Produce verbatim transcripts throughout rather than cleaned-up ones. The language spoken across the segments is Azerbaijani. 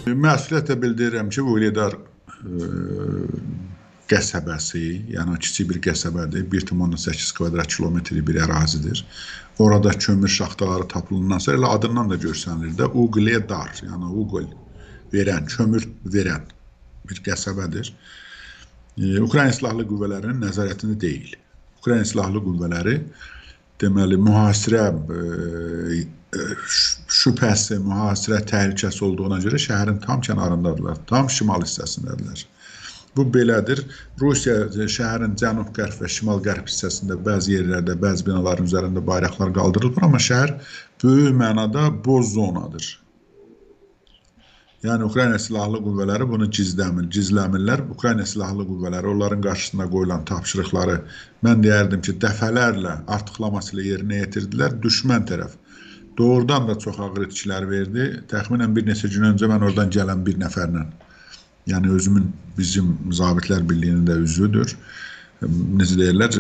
Məsuliyyətlə bildirirəm ki, Vuhledar qəsəbəsi, yəni kiçik bir qəsəbədir, bir nöqtə səkkiz kvadrat kilometrlik bir ərazidir. Orada kömür şaxtaları tapılandan sonra elə adından da görsənilir də Vuhledar, yəni uqol verən, kömür verən bir qəsəbədir. Ukrayna Silahlı Qüvvələrinin nəzarətində deyil. Ukrayna Silahlı Qüvvələri deməli mühasirə şübhəsi, mühasirə təhlükəsi olduğuna görə şəhərin tam kənarındadırlar, tam şimal hissəsindədirlər. Bu belədir. Rusiya şəhərin cənub-qərb və şimal-qərb hissəsində bəzi yerlərdə, bəzi binaların üzərində bayraqlar qaldırılır, amma şəhər böyük mənada boz zonadır. Yəni Ukrayna Silahlı Qüvvələri bunu gizləmir, gizləmirlər. Ukrayna Silahlı Qüvvələri onların qarşısına qoyulan tapşırıqları mən deyərdim ki, dəfələrlə artıqlaması ilə yerinə yetirdilər. Düşmən tərəf doğrudan da çox ağır itkilər verdi. Təxminən bir neçə gün öncə mən oradan gələn bir nəfərlə, yəni özümün bizim zabitlər birliyinin də üzvüdür. Necə deyirlər,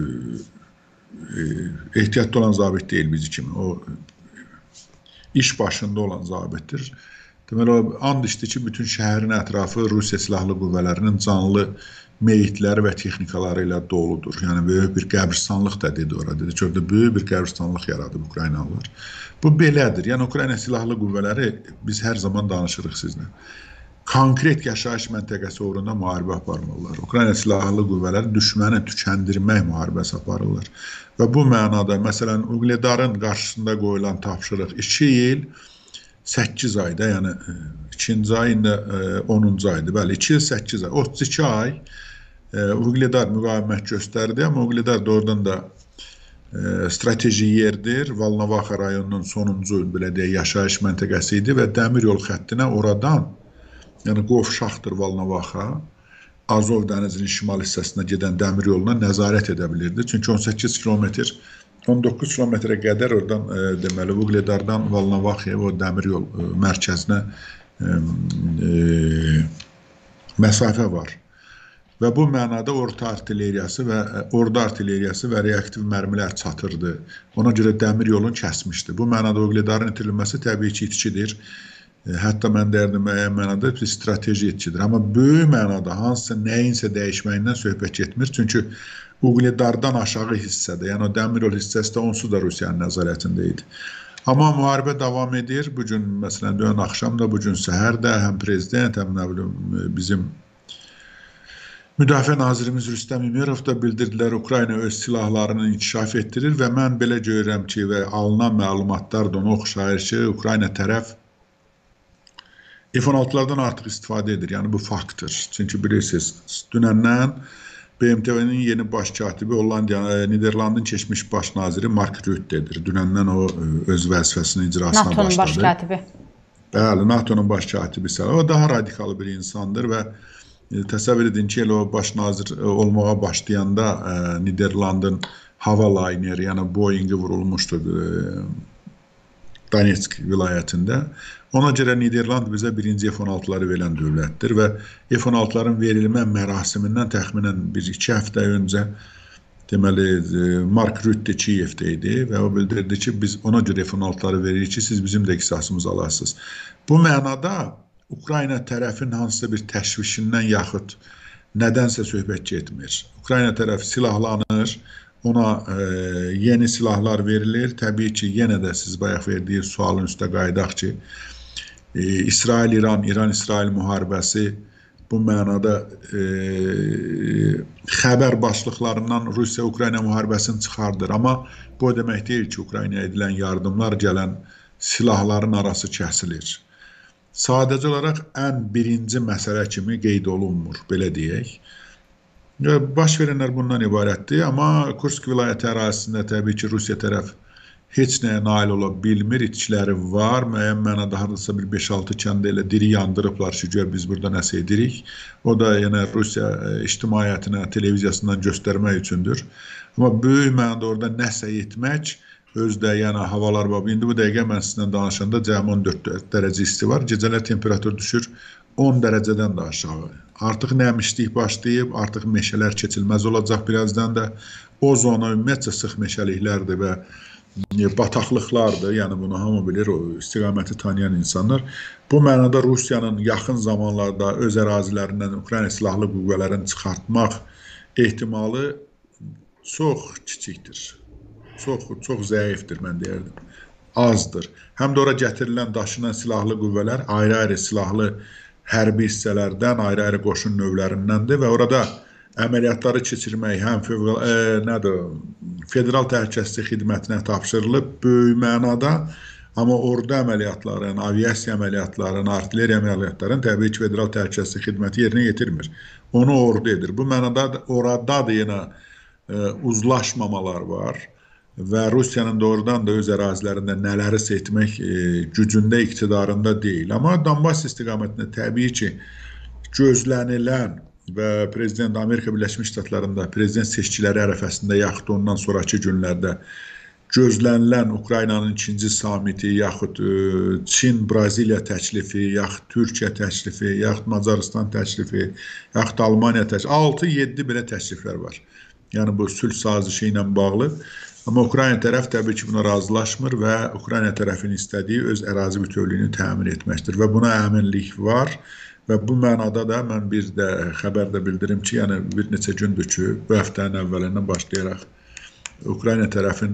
ehtiyatlı olan zabit deyil bizi kimi. O iş başında olan zabitdir. Deməli, o and içdi ki, bütün şəhərin ətrafı Rusiya Silahlı Qüvvələrinin canlı meyitləri və texnikaları ilə doludur. Yəni, böyük bir qəbristanlıq da dedi orada. Dedi ki, orada böyük bir qəbristanlıq yaradıb Ukraynalılar. Bu belədir. Yəni, Ukrayna Silahlı Qüvvələri, biz hər zaman danışırıq sizlə. Konkret yaşayış məntəqəsi uğrunda müharibə aparmırlar. Ukrayna Silahlı Qüvvələri düşməni tükəndirmək müharibəsi aparırlar. Və bu mənada, məsələn, Vuhledarın qarşısında qoyulan tapşırıq iki il, səkkiz ayda, yəni ikinci ay, indi onuncu aydır. Bəli, iki il, səkkiz ay, otuz iki ay Vuhledar müqavimət göstərdi, amma Vuhledar doğrudan da strateji yerdir. Volnovakha rayonunun sonuncu, belə deyək, yaşayış məntəqəsi idi və dəmir yol xəttinə oradan, yəni qovşaqdır Volnovakha, Azov dənizinin şimal hissəsinə gedən dəmir yoluna nəzarət edə bilirdi. Çünki on səkkiz kilometr, on doqquz kilometrə qədər oradan, deməli, Vuhledardan Volnovakhaya, o dəmir yol mərkəzinə məsafə var. Və bu mənada orta artilleriyası və ordu artilleriyası və reaktiv mərmilər çatırdı. Ona görə dəmir yolunu kəsmişdi. Bu mənada Vuhledarın itirilməsi təbii ki, itkidir. Hətta mən deyərdim, müəyyən mənada bir strateji itkidir. Amma böyük mənada hansısa nəyinsə dəyişməyindən söhbət getmir. Çünki Vuhledardan aşağı hissədə, yəni o dəmir yol hissəsi də onsuz da Rusiyanın nəzarətində idi. Amma müharibə davam edir. Bugün, məsələn, dünən axşam da, bugün səhər də həm prezident, həm nə bilim, bizim Müdafiə Nazirimiz Rüstəm Ümerov da bildirdilər, Ukrayna öz silahlarını inkişaf etdirir və mən belə görürəm ki, və alınan məlumatlar da ona oxşayır ki, Ukrayna tərəf F on altılardan artıq istifadə edir. Yəni, bu faktdır. Çünki bilirsiniz, dünəndən B M T V-nin yeni baş katibi Hollandiya, Niderlandın keçmiş baş naziri Mark Rütte'dir. Dünəndən o öz vəzifəsinin icrasına başladı. NATO'nun baş katibi. Bəli, NATO'nun baş katibi. O daha radikal bir insandır və təsəvvür edin ki, o baş nazir olmağa başlayanda Niderlandın hava layneri, yəni Boeing'i vurulmuşdur Donetsk vilayətində. Ona görə Niderland bizə birinci F on altıları verən dövlətdir və F on altıların verilmə mərasimindən təxminən bir iki həftə öncə deməli Mark Rutte Kiyevdə idi və o bildirdi ki, biz ona görə F on altıları veririk ki, siz bizim də qisasımızı alarsınız. Bu mənada Ukrayna tərəfin hansısa bir təşvişindən yaxud nədənsə söhbət getmir. Ukrayna tərəf silahlanır, ona e, yeni silahlar verilir. Təbii ki, yenə də siz bayaq verdiyi sualın üstə qaydaq ki, e, İsrail-İran, İran-İsrail müharibəsi bu mənada e, xəbər başlıqlarından Rusiya-Ukrayna müharibəsini çıxardır. Amma bu demək deyil ki, Ukraynaya edilən yardımlar, gələn silahların arası kəsilir. Sadəcə olaraq ən birinci məsələ kimi qeyd olunmur, belə deyək. Baş verənlər bundan ibarətdir, amma Kursk vilayəti ərazisində təbii ki, Rusiya tərəf heç nəyə nail ola bilmir, itkiləri var. Müəyyən mənada hardasa bir beş altı kəndə elə diri yandırıblar ki, güya biz burada nəsə edirik. O da yenə Rusiya ictimaiyyətinə, televiziyasından göstərmək üçündür. Amma böyük mənada orada nəsə etmək, özdə, yəni havalar var. İndi bu dəqiqə mən sizinlə danışanda cəmi on dörd dərəcə isti var. Gecələr temperatur düşür on dərəcədən də aşağı. Artıq nəmişlik başlayıb, artıq meşələr keçilməz olacaq birazdan da. O zona ümumiyyətcə sıx meşəliklərdir və bataqlıqlardır. Yəni bunu hamı bilir, o istiqaməti tanıyan insanlar. Bu mənada Rusiyanın yaxın zamanlarda öz ərazilərindən Ukrayna silahlı qüvvələrini çıxartmaq ehtimalı çox kiçikdir. Çox, çox zəifdir, mən deyərdim. Azdır. Həm də ora gətirilən, daşınan silahlı qüvvələr ayrı-ayrı silahlı hərbi hissələrdən, ayrı-ayrı qoşun növlərindəndir və orada əməliyyatları keçirmək həm e, nədir, Federal Təhlükəsizlik Xidmətinə tapşırılıb böyük mənada, amma ordu əməliyyatlarının, aviasiya əməliyyatlarının, artilleriya əməliyyatlarının təbii ki, Federal Təhlükəsizlik Xidməti yerinə yetirmir. Onu ordu edir. Bu mənada orada da yenə e, uzlaşmamalar var və Rusiyanın doğrudan da öz ərazilərində nələrisə etmək e, gücündə, iqtidarında deyil. Amma Donbas istiqamətində təbii ki, gözlənilən və Prezident Amerika Birləşmiş Ştatlarında prezident seçkiləri ərəfəsində yaxud ondan sonraki günlərdə gözlənilən Ukraynanın ikinci samiti, yaxud Çin, Braziliya təklifi, yaxud Türkiyə təklifi, yaxud Macaristan təklifi, yaxud Almaniya təklifi, altı yeddi belə təkliflər var. Yəni bu sülh sazişi ilə bağlı. Amma Ukrayna tərəf təbii ki, buna razılaşmır və Ukrayna tərəfinin istədiyi öz ərazi bütövlüyünü təmin etməkdir və buna əminlik var. Və bu mənada da mən bir də xəbərdə bildirim ki, yəni bir neçə gündür ki, bu həftənin əvvəlindən başlayaraq Ukrayna tərəfin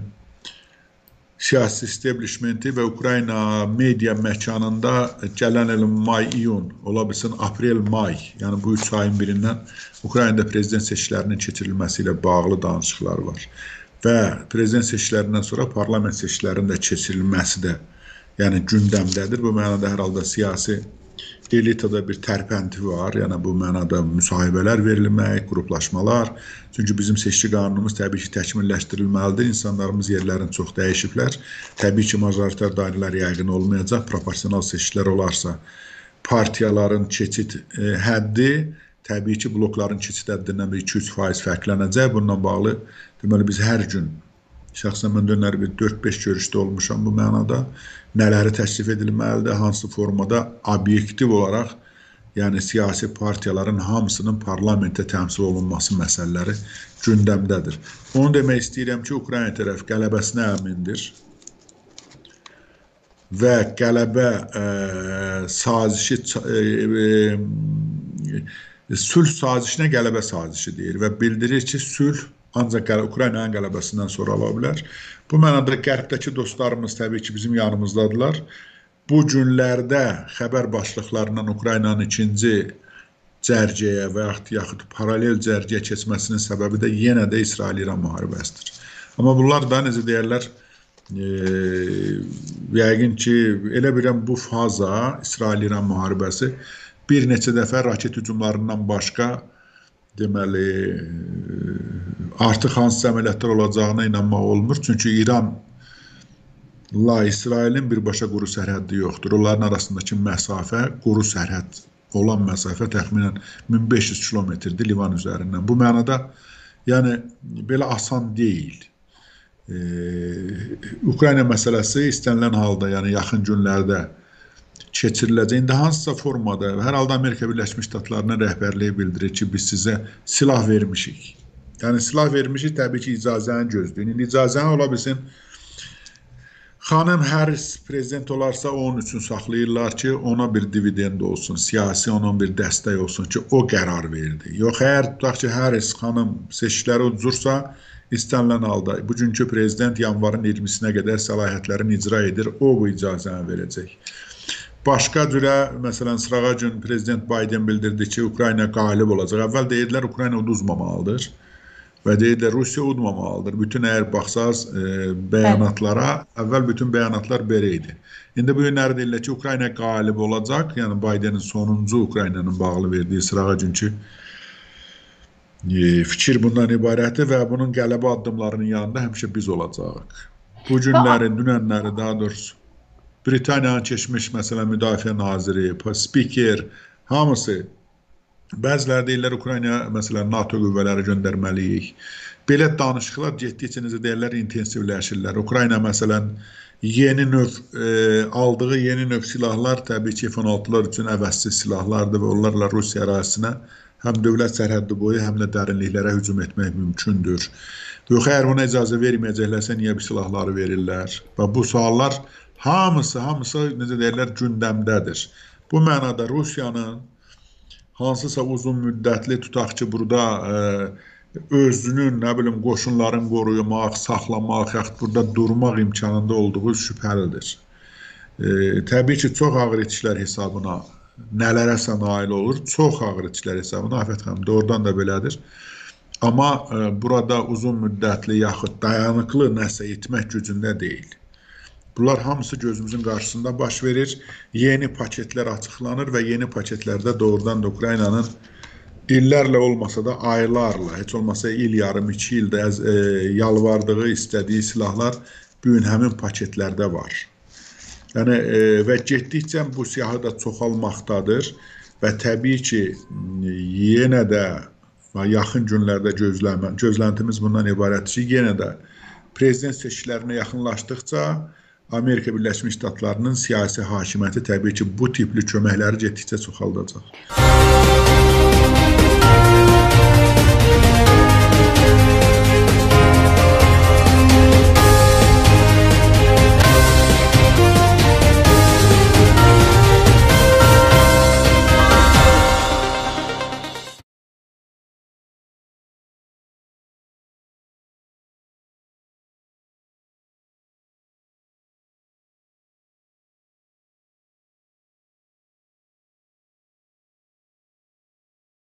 siyasi establishmenti və Ukrayna media məkanında gələn ilin may-iyun, ola bilsin aprel-may, yəni bu üç ayın birindən Ukraynada prezident seçkilərinin keçirilməsi ilə bağlı danışıqlar var. Və prezident seçkilərindən sonra parlament seçkilərinin də keçirilməsi də yəni gündəmdədir. Bu mənada hər halda siyasi elitada bir tərpənti var, yəni bu mənada müsahibələr verilmək, qruplaşmalar. Çünki bizim seçki qanunumuz təbii ki, təkmilləşdirilməlidir. İnsanlarımız yerlərini çox dəyişiblər. Təbii ki, majoritar dairələr yəqin olmayacaq. Proporsional seçkilər olarsa, partiyaların keçid e, həddi, təbii ki, blokların keçid həddindən bir iki üç faiz fərqlənəcək. Bununla bağlı, deməli, biz hər gün, şəxsən mən dönər bir dörd beş görüşdə olmuşam bu mənada. Nələri təklif edilməlidir, hansı formada obyektiv olaraq, yəni siyasi partiyaların hamısının parlamentə təmsil olunması məsələləri gündəmdədir. Onu demək istəyirəm ki, Ukrayna tərəf qələbəsinə əmindir və qələbə e, sazişi, e, e, sülh sazişinə qələbə sazişi deyir və bildirir ki, sülh ancaq Ukraynanın qələbəsindən sonra ola bilər. Bu mənada qərbdəki dostlarımız təbii ki, bizim yanımızdadılar. Bu günlərdə xəbər başlıqlarından Ukraynanın ikinci cərgəyə və yaxud paralel cərgəyə keçməsinin səbəbi də yenə də İsrail-İran müharibəsidir. Amma bunlar da necə deyərlər, e, yəqin ki, elə biləm bu faza, İsrail-İran müharibəsi bir neçə dəfə raket hücumlarından başqa deməli, artıq hansı əməliyyatlar olacağına inanmaq olmur. Çünki İranla İsrailin birbaşa quru sərhəddi yoxdur. Onların arasındakı məsafə, quru sərhəd olan məsafə təxminən min beş yüz kilometrdir Livan üzərindən. Bu mənada, yəni, belə asan deyil. Ee, Ukrayna məsələsi istənilən halda, yəni yaxın günlərdə keçiriləcək. İndi hansısa formada, hər halda Amerika Birləşmiş Ştatlarının rəhbərliyi bildirir ki, biz sizə silah vermişik. Yəni silah vermişik, təbii ki, icazəni gözləyin. İndi icazəni ola bilsin, xanım Harris prezident olarsa onun üçün saxlayırlar ki, ona bir dividend olsun, siyasi onun bir dəstək olsun ki, o qərar verdi. Yox, əgər tutaq ki, Harris xanım seçkiləri udursa, istənilən halda bugünkü prezident yanvarın iyirmisinə qədər səlahiyyətlərini icra edir, o bu icazəni verəcək. Başqa cürə, məsələn, sırağa gün prezident Biden bildirdi ki, Ukrayna qalib olacaq. Əvvəl deyirlər, Ukrayna uduzmamalıdır və deyirlər, Rusiya udmamalıdır. Bütün əgər baxsaz e, bəyanatlara, əvvəl bütün bəyanatlar belə idi. İndi bu günləri deyirlər ki, Ukrayna qalib olacaq, yəni Bidenin sonuncu Ukraynanın bağlı verdiyi sırağa günkü e, fikir bundan ibarətdir və bunun qələbə addımlarının yanında həmişə biz olacaq. Bu günləri, dünənləri daha doğrusu, Britaniyanın keçmiş, məsələn, müdafiə naziri, spiker, hamısı, bəziləri deyirlər, Ukrayna, məsələn, NATO qüvvələri göndərməliyik. Belə danışıqlar getdikcə necə deyirlər, intensivləşirlər. Ukrayna, məsələn, yeni növ e, aldığı yeni növ silahlar təbii ki F on altılar üçün əvəzsiz silahlardır və onlarla Rusiya ərazisinə həm dövlət sərhəddi boyu, həm də dərinliklərə hücum etmək mümkündür. Yox, əgər ona icazə verməyəcəklərsə, niyə bu silahları verirlər? Və bu suallar hamısı, hamısı, necə deyirlər, gündəmdədir. Bu mənada Rusiyanın hansısa uzun müddətli, tutaq ki, burada e, özünün, nə bilim, qoşunların qorumaq, saxlamaq, yaxud burada durmaq imkanında olduğu şübhəlidir. E, təbii ki, çox ağır itişlər hesabına nələrəsə nail olur, çox ağır itişlər hesabına, Afət xanım, doğrudan da belədir. Amma e, burada uzun müddətli, yaxud dayanıqlı nəsə etmək gücündə deyil. Bunlar hamısı gözümüzün qarşısında baş verir, yeni paketlər açıqlanır və yeni paketlərdə doğrudan da Ukraynanın illərlə olmasa da aylarla, heç olmasa il yarım, iki ildə e, yalvardığı, istədiyi silahlar bu gün həmin paketlərdə var. Yəni, e, və getdikcə bu siyahı da çoxalmaqdadır və təbii ki, yenə də yaxın günlərdə gözləmə, gözləntimiz bundan ibarətdir ki, yenə də prezident seçkilərinə yaxınlaşdıqca Amerika Birləşmiş Ştatlarının siyasi hakimiyyəti təbii ki, bu tipli köməkləri getdikcə çoxaldacaq.